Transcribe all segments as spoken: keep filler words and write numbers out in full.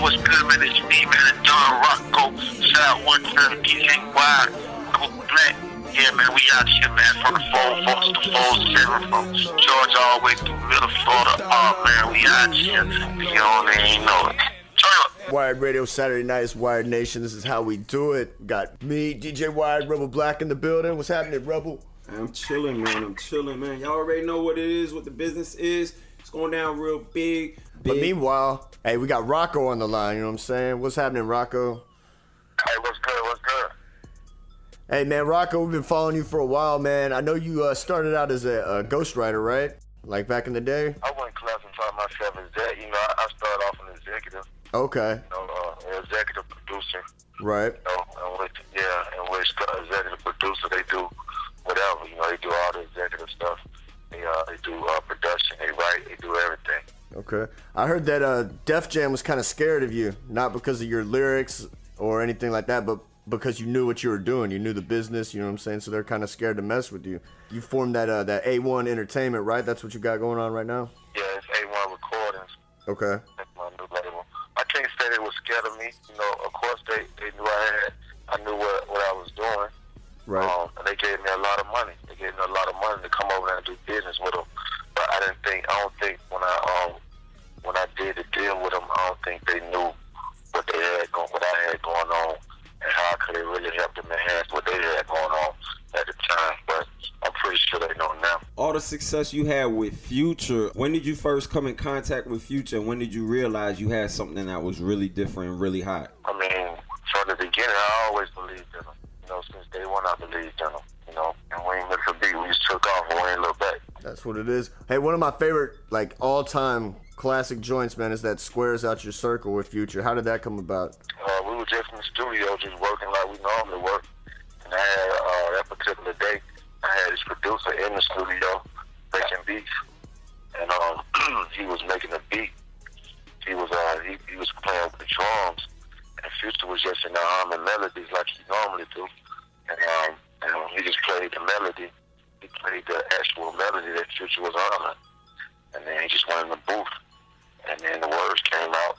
what's good, man? It's me, man, Don Rocko. Shout out one time, D J Wide, Black. Yeah, man, we out here, man, from the four folks to four seven, from Georgia all the way through middle Florida. Oh, man, we out here. You don't even know it. Turn up. Wired Radio Saturday night is Wired Nation. This is how we do it. Got me, D J Wired, Rebel Black in the building. What's happening, Rebel? I'm chilling, man. I'm chilling, man. Y'all already know what it is, what the business is. It's going down real big. big. But meanwhile, hey, we got Rocko on the line. You know what I'm saying? What's happening, Rocko? Hey, what's good? What's good? Hey, man, Rocko, we've been following you for a while, man. I know you uh, started out as a, a ghostwriter, right? Like back in the day? I wouldn't classify myself as that. You know, I, I started off an executive. Okay. You know, uh, an executive producer. Right. You know, and with, yeah, and with uh, executive producer, they do whatever. You know, they do all the executive stuff. They, uh, they do uh, production. They write. They do everything. Okay. I heard that uh, Def Jam was kind of scared of you, not because of your lyrics or anything like that, but because you knew what you were doing. You knew the business, you know what I'm saying? So they're kind of scared to mess with you. You formed that uh, that A one Entertainment, right? That's what you got going on right now? Yeah, it's A one Recordings. Okay. That's my new label. I can't say they were scared of me. You know, of course they, they knew I had, I knew what, what I was doing. Right. Um, and they gave me a lot of money. They gave me a lot of money to come over there and do business with them. But I didn't think, I don't think when I, um, when I did the deal with them, I don't think they knew what they had going, what I had going on, and how could it really help them enhance what they had going on at the time. But I'm pretty sure they know now. All the success you had with Future, when did you first come in contact with Future, and when did you realize you had something that was really different and really hot? I mean, from the beginning, I always believed in them. You know, since day one, I believed in them. You know, and we ain't missed a beat. We just took off and we ain't looked back. That's what it is. Hey, one of my favorite, like, all-time classic joints, man, is that Squares Out Your Circle with Future. How did that come about? Uh, we were just in the studio, just working like we normally work. And I had, uh, that particular day, I had this producer in the studio making beats. And um, he was making a beat. He was uh, he, he was playing with the drums. And Future was just in the humming melodies like he normally do. And, um, and he just played the melody. He played the actual melody that Future was on. And then he just went in the booth. And then the words came out.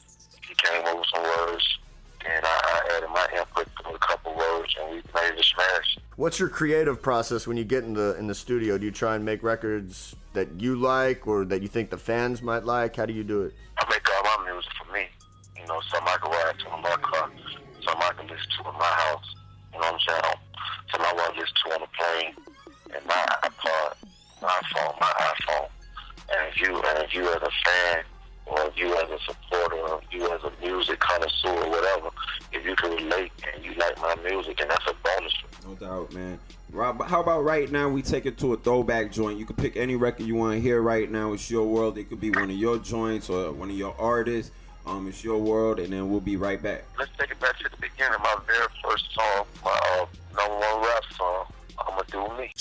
He came over some words. And I, I added my input to a couple words, and we made it a smash. What's your creative process when you get in the in the studio? Do you try and make records that you like or that you think the fans might like? How do you do it? I make all my music for me. You know, some I can ride to in my car, some I can listen to in my house. You know what I'm saying? Some I want to listen to on the plane, and my iPod, my phone, my iPhone. And if you, and if you as a fan, or if you as a supporter, or if you as a music connoisseur, or whatever, if you can relate and you like my music, and that's a bonus. No doubt, man. Rob, how about right now we take it to a throwback joint? You can pick any record you want to hear right now. It's your world. It could be one of your joints or one of your artists. Um, it's your world, and then we'll be right back. Let's take it back to the beginning. My very first song, my uh, number one rap song, I'ma Do Me.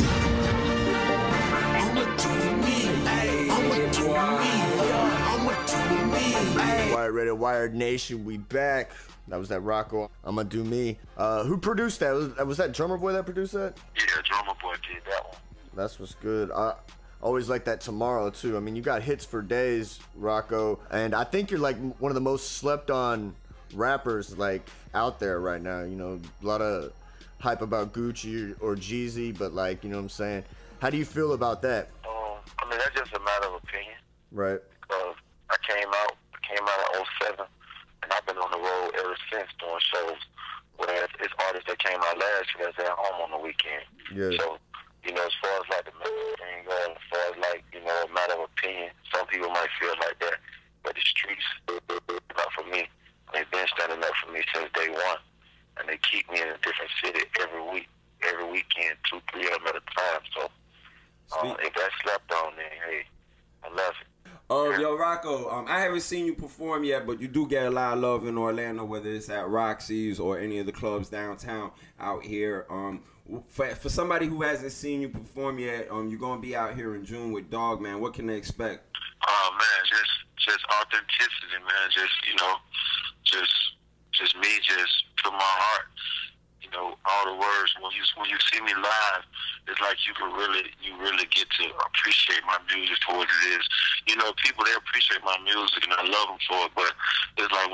I'ma do me. I'ma do me. I'ma do me. Wired Radio, Wired Nation, we back. That was that Rocko. I'ma Do Me. Uh, who produced that? Was, was that Drummer Boy that produced that? Yeah, Drummer Boy did that one. That's what's good. I always like that Tomorrow too. I mean, you got hits for days, Rocko, and I think you're like one of the most slept on rappers like out there right now. You know, a lot of hype about Gucci or Jeezy, but like, you know what I'm saying? How do you feel about that? Um, I mean, that's just a matter of opinion. Right. Because I came out, I came out in oh seven, and I've been on the road ever since doing shows. Whereas it's artists that came out last year that's at home on the weekend. Yeah. So, you know, as far as like the music thing goes, as far as like, you know, a matter of opinion, some people might feel like that. But the streets, not for me. They've been standing up for me since day one. And they keep me in a different city every week, every weekend, two, three of them at a time. So, uh, if that's slept on, then hey, I love it. Oh, uh, yo, Rocko, um, I haven't seen you perform yet, but you do get a lot of love in Orlando, whether it's at Roxy's or any of the clubs downtown out here. Um, for, for somebody who hasn't seen you perform yet, um, you're gonna be out here in June with Dog Man. What can they expect? Oh man, just just authenticity, man. Just you know, just just me, just from my heart. You know, all the words. When you when you see me live, it's like you can really you really get to appreciate my music for what it is. You know, people they appreciate my music and I love them for it. But it's like when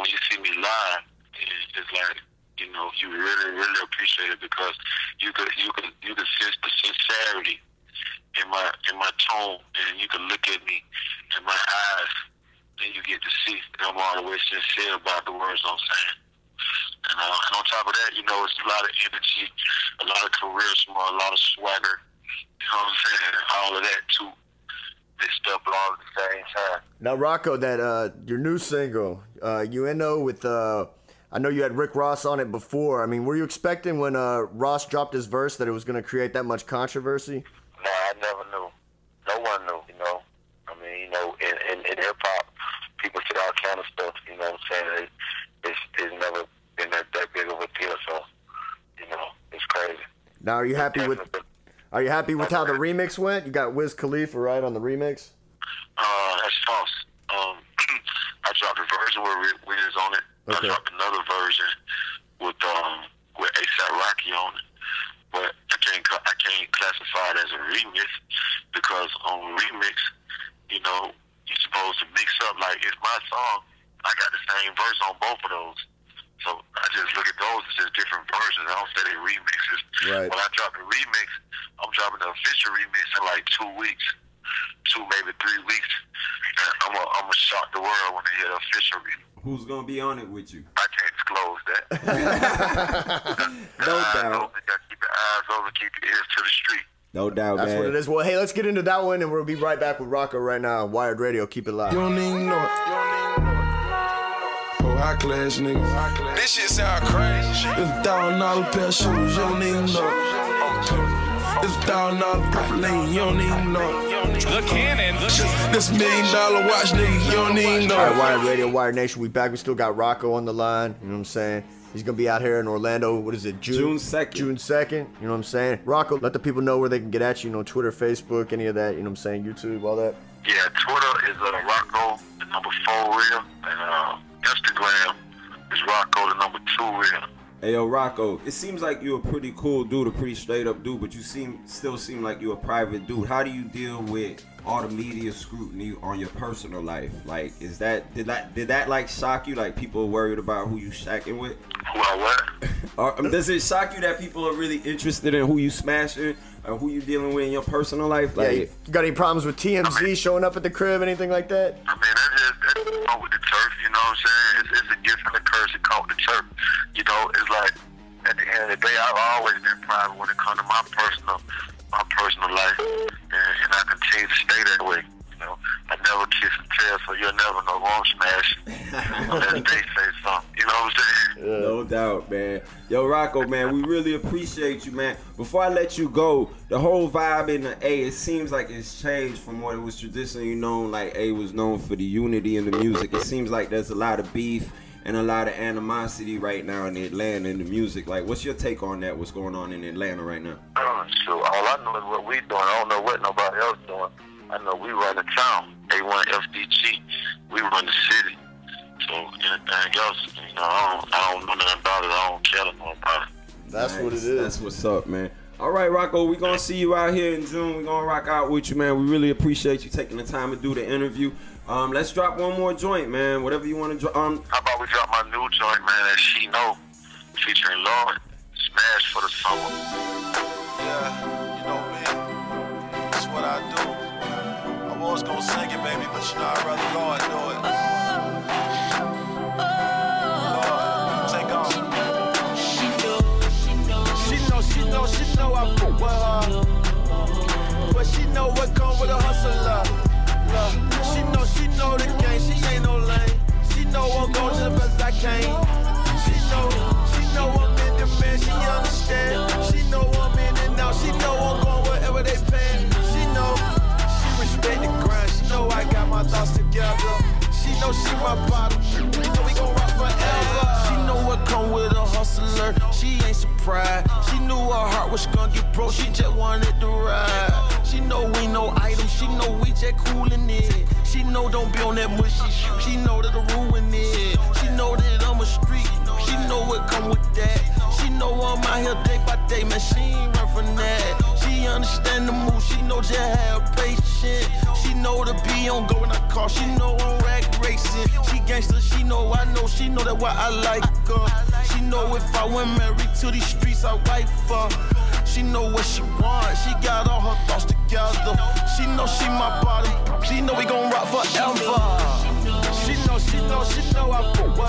when you see me live, it's like, you know, you really, really appreciate it because you could, you could, you could sense the sincerity in my, in my tone, and you can look at me in my eyes, and you get to see that I'm all the way sincere about the words I'm saying. And, uh, and on top of that, you know, it's a lot of energy, a lot of charisma, a lot of swagger. You know what I'm saying? All of that too. Mixed up all at the same time. Now, Rocko, that uh, your new single, uh, U N O with, uh, I know you had Rick Ross on it before. I mean, were you expecting when uh, Ross dropped his verse that it was going to create that much controversy? No, I never knew. No one knew, you know. I mean, you know, in, in, in hip-hop, people say all kind of stuff, you know what I'm saying? It, it's, it's never been that, that big of a deal, so, you know, it's crazy. Now, are you happy with... Are you happy with how the remix went? You got Wiz Khalifa, right, on the remix? Uh, that's false. Um, I dropped a version with Wiz on it. Okay. I dropped another version with um with A$AP Rocky on it. But I can't I can't classify it as a remix because on remix, you know, you're supposed to mix up. Like, it's my song. I got the same verse on both of those. So I just look at those as just different versions. I don't say they remixes. Right. When I drop the remix, I'm dropping the official remix in like two weeks, two maybe three weeks. And I'm gonna I'm gonna shock the world when they hear the official remix. Who's gonna be on it with you? I can't disclose that. No doubt. You gotta keep your eyes open, keep your ears to the street. No doubt, That's man. what it is. Well, hey, let's get into that one, and we'll be right back with Rocko right now. Wired Radio, keep it live. You don't even know it. Oh, high class niggas. This shit sound crazy. It's a thousand dollar pair of shoes, you don't even know it. It's a thousand dollar purple lane, you don't even know it. The cannon, the This million dollar watch, nigga, you don't even know All right, it. Wired Radio, Wired Nation, we back. We still got Rocko on the line. You know what I'm saying? He's going to be out here in Orlando. What is it? June? June second. June second. You know what I'm saying? Rocko, let the people know where they can get at you. You know, Twitter, Facebook, any of that. You know what I'm saying? YouTube, all that. Yeah, Twitter is uh, Rocko, the number four real, and uh, Instagram is Rocko, the number two real. Hey, yo, Rocko, it seems like you're a pretty cool dude, a pretty straight up dude, but you seem still seem like you're a private dude. How do you deal with all the media scrutiny on your personal life? Like, is that did that did that like shock you? Like, people are worried about who you shacking with? Who I what? Or, um, does it shock you that people are really interested in who you smashing or who you dealing with in your personal life? Like, Yeah, you you got any problems with T M Z I mean, showing up at the crib, anything like that? I mean, that's just that's all with the turf, you know what I'm saying? It's, it's a gift and a curse that come with the turf. You know, it's like, at the end of the day, I've always been private when it comes to my personal, my personal life, and, and I continue to stay that way. You know, I never kiss and tell, so you'll never know who I'm smashing unless they say something. You know what I'm saying? Yeah. no doubt, man. Yo, Rocko, man, we really appreciate you, man. Before I let you go, the whole vibe in the A, it seems like it's changed from what it was traditionally known. Like, A was known for the unity in the music. It seems like there's a lot of beef and a lot of animosity right now in Atlanta in the music. Like, what's your take on that? What's going on in Atlanta right now? Uh, so all I know is what we doing. I don't know what nobody else doing. I know we run the town. A one F D G. We run the city. So anything else, you know, I don't, I don't know nothing about it. I don't care nothing about it. That's Nice. what it is. That's what's up, man. All right, Rocko, we're going to see you out here in June. We're going to rock out with you, man. We really appreciate you taking the time to do the interview. Um, let's drop one more joint, man. Whatever you want to drop. Um, How about we drop my new joint, man, that She Know, featuring Lord, Smash for the Summer. Yeah, you know me. That's what I do. I was gonna sing it, baby, but you know I'd rather Lord do it. Lord, take off. She know, She know, she know, she know I fuck with her. But she know what come with a hustler. She know, she know the game, she ain't no lame. She know I'm gon' just as I can. She know, she know I'm in the man, she understand. She know I'm in and out, she know I'm going wherever they paying. She know, she respect the grind, she know I got my thoughts together. She know she my bottom, she know we gon' rock forever. She know what come with a hustler, she ain't surprised. She knew her heart was gonna get broke, she just wanted to ride. She know we no items, she know we just coolin' it. She know don't be on that mushy shit, she know that'll ruin it. She know that I'm a street, she know what come with that. She know I'm out here day by day, man, she ain't run from that. She understand the move. She know just have patience. She know to be on go when I call. She know on rack racing. She gangster, she know I know. She know that why I like her. She know if I went married to these streets, I wife her. She know what she want. She got all her thoughts together. She know she my body. She know we gon' rock forever. She know, she know, she know I fuck with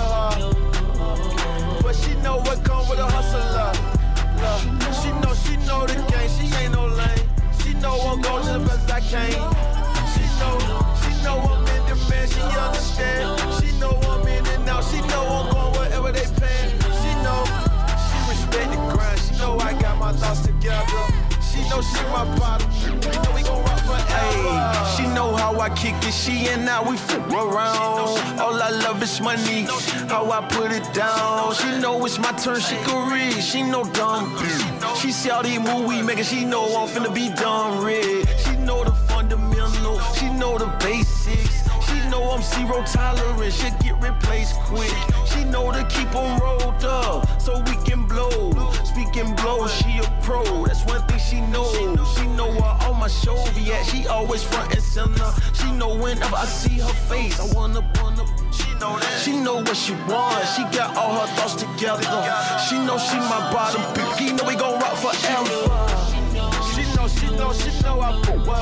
her. But she know what come with a hustler. She know, she know the game. She ain't no lame. She know I'm going to the best I can. She know, she know I'm in the man. She understand. She know I'm in and out. She know I'm going wherever they paying. She know, she respect the grind. She know I got my thoughts together. She know she my bottom. We know we gon' rock forever. Ay, she know how I kick it. She and I, we fuck around. All I love is money. How I put it down. She know it's my turn. She can read. She know dumb. She see all these movies making. She know I'm finna be done red. She know the fundamental. She know the basics. She know I'm zero tolerance. She'll get replaced quick. She know to keep on rolled up so we can blow. Speaking blow, she a pro. That's one thing she knows. She know where all my show be at. She always front and center. She know whenever I see her face, I wanna, wanna. She know that. She know what she wants. She got all her thoughts together. She know she my bottom bitch. She know we gon' rock forever. She know, she know, she know I fuck with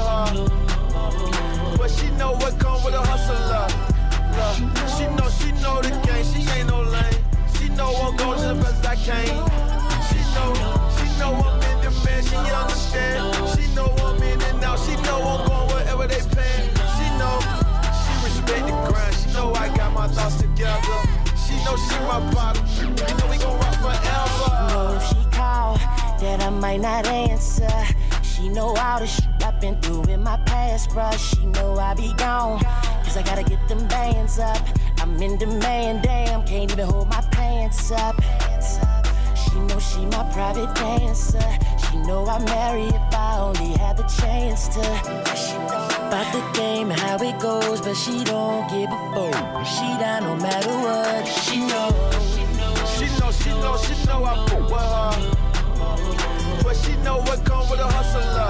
her. But she know what come with a hustler. She know, she know the game. She ain't no lame. She know I'm going to the best I can. She know, she know I'm in the man. She understand. She know I'm in and out. She know I'm going wherever they paying. She know, she respect the grind. She know I got my thoughts together. She know she my bottom. You know we gon' rock forever. She know if she call, that I might not answer. She know all the shit I've been through in my past, bruh. She know I be gone, cause I gotta get them bands up. I'm in demand, damn, can't even hold my pants up. She know she my private dancer. She know I marry if I only had the chance to. She know about the game and how it goes, but she don't give a fuck. She down no matter what. She know. She know, she know, she know I fuck with her. But she know what come with a hustler.